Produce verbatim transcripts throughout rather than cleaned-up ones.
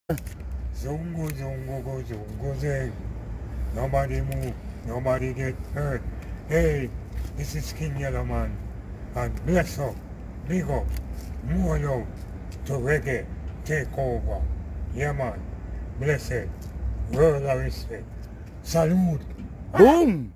Zungo, zungo, go, zungo, zing. Nobody move, nobody get hurt. Hey, this is King Yellowman. And bless up, big up, more love to reggae take over. Yeah, man. Blessed. World of respect. Salute. Boom!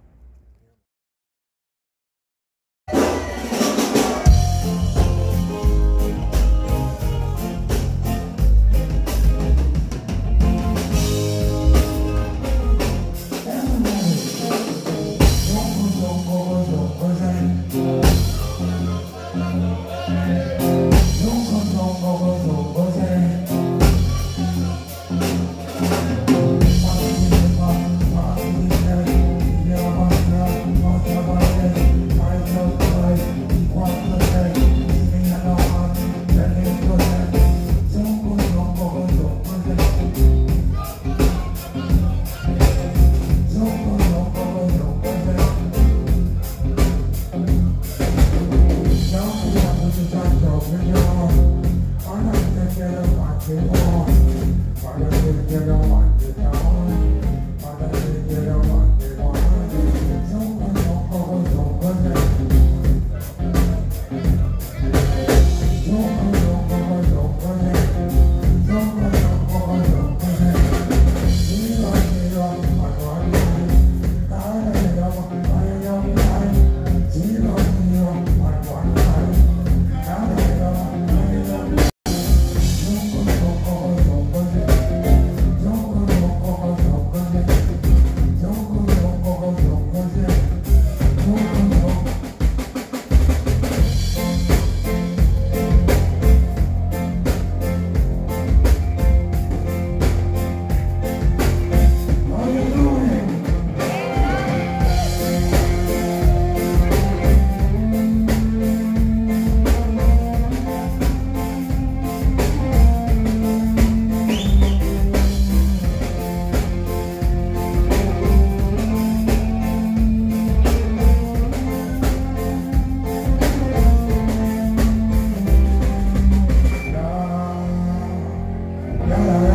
Yeah.